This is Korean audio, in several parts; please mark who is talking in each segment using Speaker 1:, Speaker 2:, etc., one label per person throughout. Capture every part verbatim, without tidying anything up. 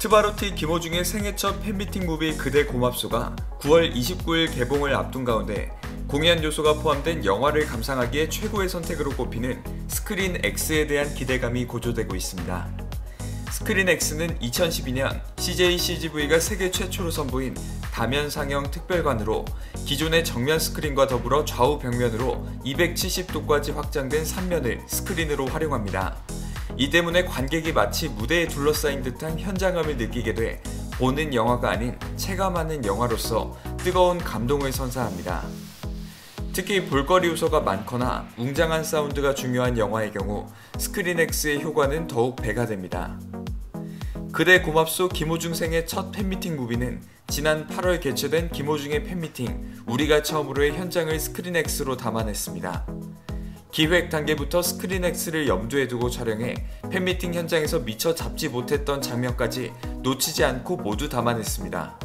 Speaker 1: 트바로티 김호중의 생애 첫 팬미팅 무비 그대 고맙소가 구월 이십구일 개봉을 앞둔 가운데 공연 요소가 포함된 영화를 감상하기에 최고의 선택으로 꼽히는 스크린 X에 대한 기대감이 고조되고 있습니다. 스크린 X는 이천십이년 씨제이 씨지브이가 세계 최초로 선보인 다면 상영 특별관으로 기존의 정면 스크린과 더불어 좌우 벽면으로 이백칠십도까지 확장된 삼 면을 스크린으로 활용합니다. 이 때문에 관객이 마치 무대에 둘러싸인 듯한 현장감을 느끼게 돼 보는 영화가 아닌 체감하는 영화로서 뜨거운 감동을 선사합니다. 특히 볼거리 요소가 많거나 웅장한 사운드가 중요한 영화의 경우 스크린 X의 효과는 더욱 배가 됩니다. 그대 고맙소 김호중 생애 첫 팬미팅 무비는 지난 팔월 개최된 김호중의 팬미팅 우리가 처음으로의 현장을 스크린 X로 담아냈습니다. 기획 단계부터 스크린 X를 염두에 두고 촬영해 팬미팅 현장에서 미처 잡지 못했던 장면까지 놓치지 않고 모두 담아냈습니다.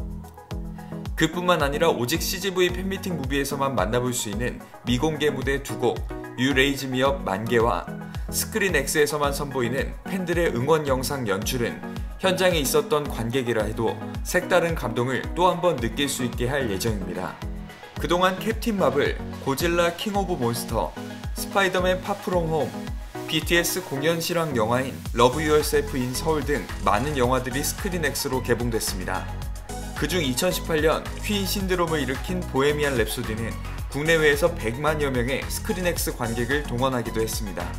Speaker 1: 그뿐만 아니라 오직 씨지브이 팬미팅 무비에서만 만나볼 수 있는 미공개 무대 두 곡 You Raise Me Up 만개와 스크린 X에서만 선보이는 팬들의 응원 영상 연출은 현장에 있었던 관객이라 해도 색다른 감동을 또 한 번 느낄 수 있게 할 예정입니다. 그동안 캡틴 마블, 고질라 킹 오브 몬스터, 스파이더맨 파프롬 홈, 비티에스 공연 실황 영화인 러브 유얼셀프 인 서울 등 많은 영화들이 스크린 X로 개봉됐습니다. 그중 이천십팔년 퀸 신드롬을 일으킨 보헤미안 랩소디는 국내외에서 백만여 명의 스크린 X 관객을 동원하기도 했습니다.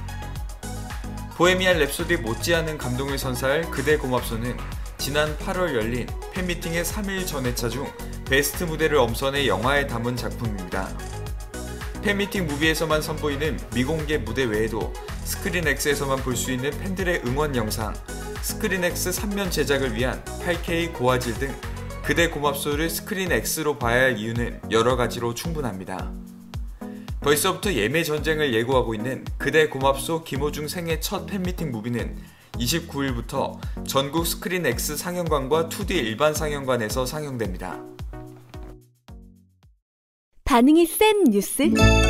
Speaker 1: 보헤미안 랩소디 못지않은 감동을 선사할 그대 고맙소는 지난 팔월 열린 팬미팅의 삼일 전회차 중 베스트 무대를 엄선해 영화에 담은 작품입니다. 팬미팅 무비에서만 선보이는 미공개 무대 외에도 스크린 X에서만 볼 수 있는 팬들의 응원 영상, 스크린 X 삼 면 제작을 위한 팔케이 고화질 등 그대 고맙소를 스크린 X로 봐야 할 이유는 여러 가지로 충분합니다. 벌써부터 예매 전쟁을 예고하고 있는 그대 고맙소 김호중 생애 첫 팬미팅 무비는 이십구일부터 전국 스크린 X 상영관과 투디 일반 상영관에서 상영됩니다.
Speaker 2: 반응이 센 뉴스